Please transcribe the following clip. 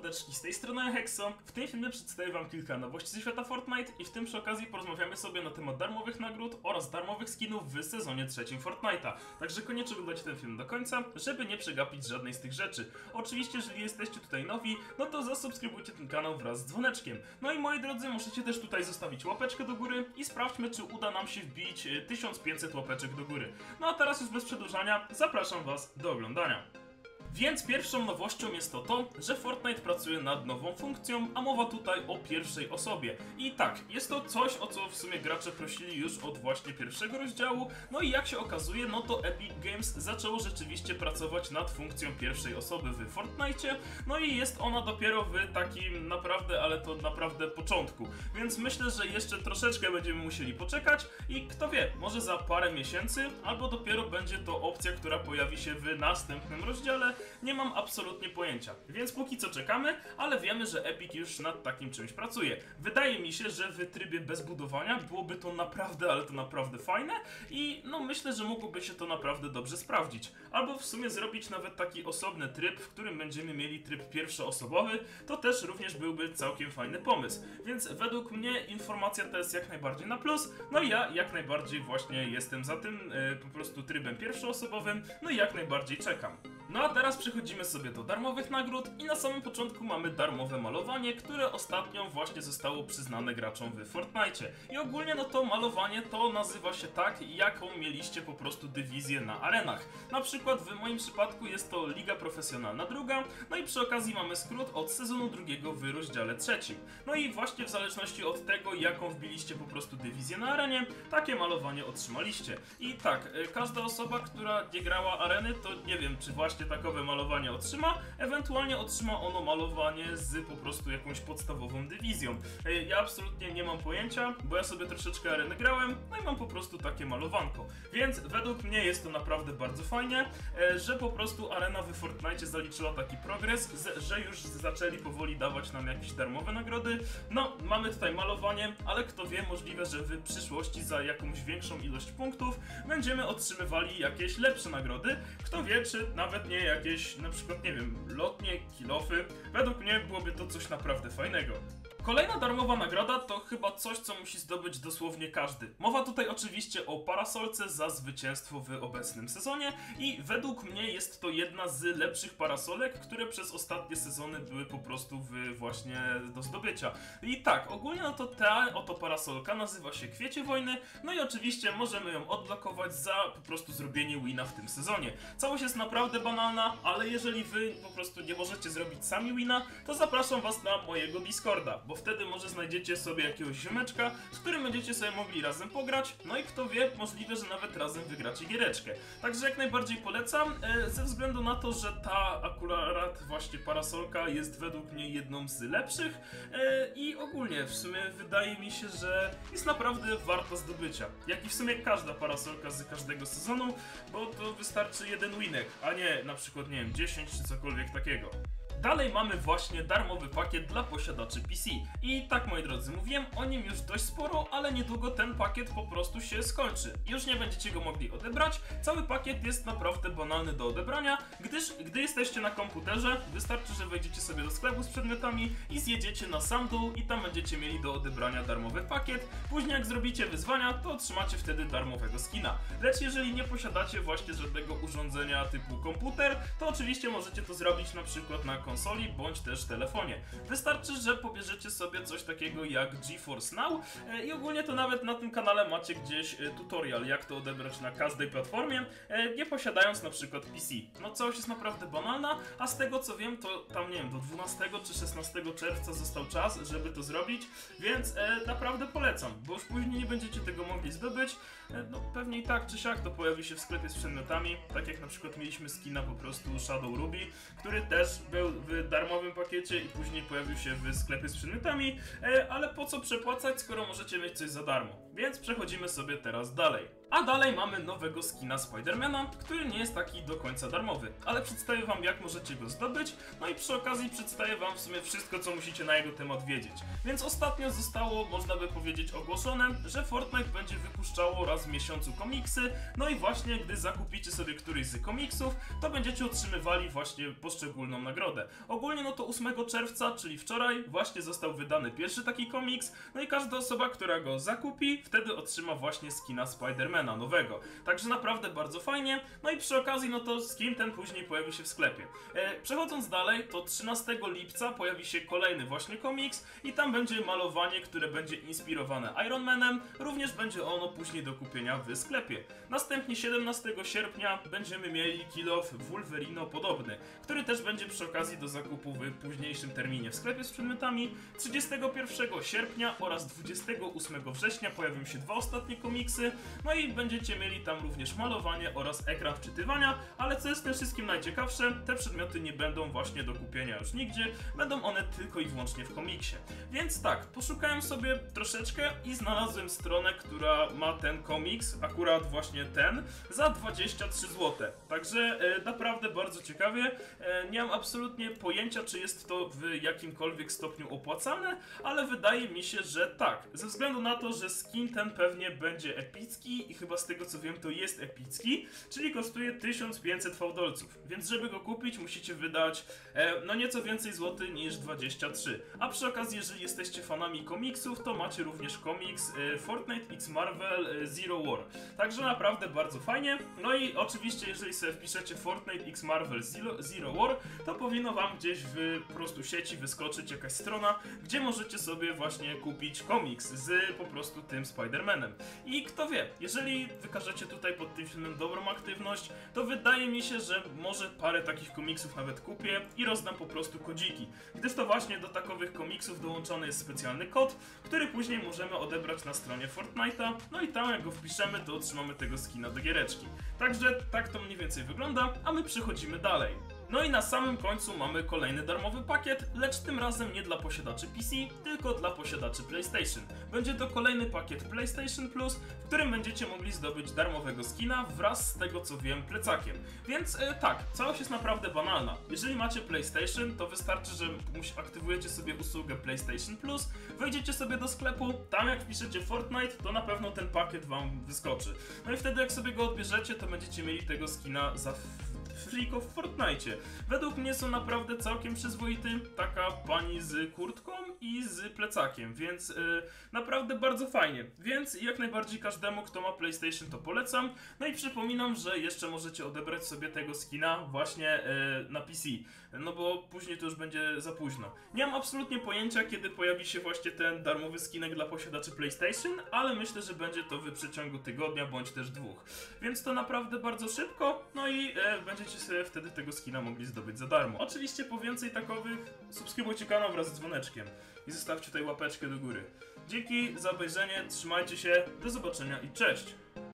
mordeczki, z tej strony Hexo. W tym filmie przedstawię wam kilka nowości ze świata Fortnite i w tym przy okazji porozmawiamy sobie na temat darmowych nagród oraz darmowych skinów w sezonie trzecim Fortnite'a. Także koniecznie oglądajcie ten film do końca, żeby nie przegapić żadnej z tych rzeczy. Oczywiście, jeżeli jesteście tutaj nowi, no to zasubskrybujcie ten kanał wraz z dzwoneczkiem. No i moi drodzy, możecie też tutaj zostawić łapeczkę do góry i sprawdźmy, czy uda nam się wbić 1500 łapeczek do góry. No a teraz już bez przedłużania, zapraszam was do oglądania. Więc pierwszą nowością jest to, że Fortnite pracuje nad nową funkcją, a mowa tutaj o pierwszej osobie. I tak, jest to coś, o co w sumie gracze prosili już od właśnie pierwszego rozdziału, no i jak się okazuje, no to Epic Games zaczęło rzeczywiście pracować nad funkcją pierwszej osoby w Fortnite, no i jest ona dopiero w takim naprawdę, ale to naprawdę początku. Więc myślę, że jeszcze troszeczkę będziemy musieli poczekać i kto wie, może za parę miesięcy, albo dopiero będzie to opcja, która pojawi się w następnym rozdziale. Nie mam absolutnie pojęcia, więc póki co czekamy, ale wiemy, że Epic już nad takim czymś pracuje. Wydaje mi się, że w trybie bez budowania byłoby to naprawdę, ale to naprawdę fajne i no myślę, że mogłoby się to naprawdę dobrze sprawdzić. Albo w sumie zrobić nawet taki osobny tryb, w którym będziemy mieli tryb pierwszoosobowy, to też również byłby całkiem fajny pomysł. Więc według mnie informacja ta jest jak najbardziej na plus, no i ja jak najbardziej właśnie jestem za tym po prostu trybem pierwszoosobowym, no i jak najbardziej czekam. No a teraz przechodzimy sobie do darmowych nagród i na samym początku mamy darmowe malowanie, które ostatnio właśnie zostało przyznane graczom w Fortnite. I ogólnie no to malowanie to nazywa się tak, jaką mieliście po prostu dywizję na arenach. Na przykład w moim przypadku jest to Liga Profesjonalna druga, no i przy okazji mamy skrót od sezonu drugiego w rozdziale trzecim. No i właśnie w zależności od tego, jaką wbiliście po prostu dywizję na arenie, takie malowanie otrzymaliście. I tak, każda osoba, która nie grała areny, to nie wiem, czy właśnie takowe malowanie otrzyma, ewentualnie otrzyma ono malowanie z po prostu jakąś podstawową dywizją. Ja absolutnie nie mam pojęcia, bo ja sobie troszeczkę areny grałem, no i mam po prostu takie malowanko. Więc według mnie jest to naprawdę bardzo fajnie, że po prostu arena w Fortnite zaliczyła taki progres, że już zaczęli powoli dawać nam jakieś darmowe nagrody. No, mamy tutaj malowanie, ale kto wie, możliwe, że w przyszłości za jakąś większą ilość punktów będziemy otrzymywali jakieś lepsze nagrody. Kto wie, czy nawet nie jakieś, na przykład, nie wiem, lotnie, kilofy. Według mnie byłoby to coś naprawdę fajnego. Kolejna darmowa nagroda to chyba coś, co musi zdobyć dosłownie każdy. Mowa tutaj oczywiście o parasolce za zwycięstwo w obecnym sezonie i według mnie jest to jedna z lepszych parasolek, które przez ostatnie sezony były po prostu właśnie do zdobycia. I tak, ogólnie no to ta oto parasolka nazywa się Kwiecie Wojny, no i oczywiście możemy ją odblokować za po prostu zrobienie wina w tym sezonie. Całość jest naprawdę banalna, ale jeżeli wy po prostu nie możecie zrobić sami wina, to zapraszam was na mojego Discorda, bo wtedy może znajdziecie sobie jakiegoś ziomeczka, z którym będziecie sobie mogli razem pograć, no i kto wie, możliwe, że nawet razem wygracie giereczkę. Także jak najbardziej polecam, ze względu na to, że ta akurat właśnie parasolka jest według mnie jedną z lepszych i ogólnie w sumie wydaje mi się, że jest naprawdę warta zdobycia. Jak i w sumie każda parasolka z każdego sezonu, bo to wystarczy jeden winek, a nie na przykład, nie wiem, 10 czy cokolwiek takiego. Dalej mamy właśnie darmowy pakiet dla posiadaczy PC. I tak, moi drodzy, mówiłem o nim już dość sporo, ale niedługo ten pakiet po prostu się skończy. Już nie będziecie go mogli odebrać. Cały pakiet jest naprawdę banalny do odebrania, gdyż gdy jesteście na komputerze, wystarczy, że wejdziecie sobie do sklepu z przedmiotami i zjedziecie na sam dół i tam będziecie mieli do odebrania darmowy pakiet. Później jak zrobicie wyzwania, to otrzymacie wtedy darmowego skina. Lecz jeżeli nie posiadacie właśnie żadnego urządzenia typu komputer, to oczywiście możecie to zrobić na przykład na konsoli bądź też telefonie. Wystarczy, że pobierzecie sobie coś takiego jak GeForce Now i ogólnie to nawet na tym kanale macie gdzieś tutorial, jak to odebrać na każdej platformie, nie posiadając na przykład PC. No całość jest naprawdę banalna, a z tego co wiem, to tam nie wiem, do 12 czy 16 czerwca został czas, żeby to zrobić, więc naprawdę polecam, bo już później nie będziecie tego mogli zdobyć. No pewnie i tak czy siak to pojawi się w sklepie z przedmiotami, tak jak na przykład mieliśmy skina po prostu Shadow Ruby, który też był w darmowym pakiecie i później pojawił się w sklepie z przedmiotami, ale po co przepłacać, skoro możecie mieć coś za darmo? Więc przechodzimy sobie teraz dalej. A dalej mamy nowego skina Spidermana, który nie jest taki do końca darmowy, ale przedstawię wam jak możecie go zdobyć, no i przy okazji przedstawię wam w sumie wszystko co musicie na jego temat wiedzieć. Więc ostatnio zostało, można by powiedzieć, ogłoszone, że Fortnite będzie wypuszczało raz w miesiącu komiksy, no i właśnie gdy zakupicie sobie któryś z komiksów, to będziecie otrzymywali właśnie poszczególną nagrodę. Ogólnie no to 8 czerwca, czyli wczoraj, właśnie został wydany pierwszy taki komiks, no i każda osoba, która go zakupi, wtedy otrzyma właśnie skina Spidermana nowego. Także naprawdę bardzo fajnie, no i przy okazji no to skin ten później pojawi się w sklepie. Przechodząc dalej, to 13 lipca pojawi się kolejny właśnie komiks i tam będzie malowanie, które będzie inspirowane Iron Manem, również będzie ono później do kupienia w sklepie. Następnie 17 sierpnia będziemy mieli Kill of Wolverino podobny, który też będzie przy okazji do zakupu w późniejszym terminie w sklepie z przedmiotami. 31 sierpnia oraz 28 września pojawią się dwa ostatnie komiksy, no i będziecie mieli tam również malowanie oraz ekran wczytywania, ale co jest tym wszystkim najciekawsze, te przedmioty nie będą właśnie do kupienia już nigdzie, będą one tylko i wyłącznie w komiksie. Więc tak, poszukałem sobie troszeczkę i znalazłem stronę, która ma ten komiks, akurat właśnie ten, za 23 zł. Także naprawdę bardzo ciekawie. Nie mam absolutnie pojęcia, czy jest to w jakimkolwiek stopniu opłacalne, ale wydaje mi się, że tak. Ze względu na to, że skin ten pewnie będzie epicki i chyba z tego co wiem to jest epicki, czyli kosztuje 1500 fałdolców. Więc żeby go kupić musicie wydać no nieco więcej złotych niż 23. A przy okazji, jeżeli jesteście fanami komiksów, to macie również komiks Fortnite x Marvel Zero War. Także naprawdę bardzo fajnie. No i oczywiście jeżeli sobie wpiszecie Fortnite x Marvel Zero War, to powinno wam gdzieś w po prostu sieci wyskoczyć jakaś strona, gdzie możecie sobie właśnie kupić komiks z po prostu tym Spider-Manem. I kto wie, jeżeli wykażecie tutaj pod tym filmem dobrą aktywność, to wydaje mi się, że może parę takich komiksów nawet kupię i rozdam po prostu kodziki. Gdyż to właśnie do takowych komiksów dołączony jest specjalny kod, który później możemy odebrać na stronie Fortnite'a, no i tam jak go wpiszemy, to otrzymamy tego skina do giereczki. Także tak to mniej więcej wygląda, a my przechodzimy dalej. No i na samym końcu mamy kolejny darmowy pakiet, lecz tym razem nie dla posiadaczy PC, tylko dla posiadaczy PlayStation. Będzie to kolejny pakiet PlayStation Plus, w którym będziecie mogli zdobyć darmowego skina wraz z tego co wiem plecakiem. Więc tak, całość jest naprawdę banalna. Jeżeli macie PlayStation, to wystarczy, że aktywujecie sobie usługę PlayStation Plus, wejdziecie sobie do sklepu, tam jak wpiszecie Fortnite, to na pewno ten pakiet wam wyskoczy. No i wtedy jak sobie go odbierzecie, to będziecie mieli tego skina za friko w Fortnite. Według mnie są naprawdę całkiem przyzwoity, taka pani z kurtką i z plecakiem, więc naprawdę bardzo fajnie. Więc jak najbardziej każdemu, kto ma PlayStation, to polecam. No i przypominam, że jeszcze możecie odebrać sobie tego skina właśnie na PC, no bo później to już będzie za późno. Nie mam absolutnie pojęcia, kiedy pojawi się właśnie ten darmowy skinek dla posiadaczy PlayStation, ale myślę, że będzie to w przeciągu tygodnia bądź też 2. Więc to naprawdę bardzo szybko, no i będziecie sobie wtedy tego skina mogli zdobyć za darmo. Oczywiście po więcej takowych subskrybujcie kanał wraz z dzwoneczkiem i zostawcie tutaj łapeczkę do góry. Dzięki za obejrzenie, trzymajcie się, do zobaczenia i cześć!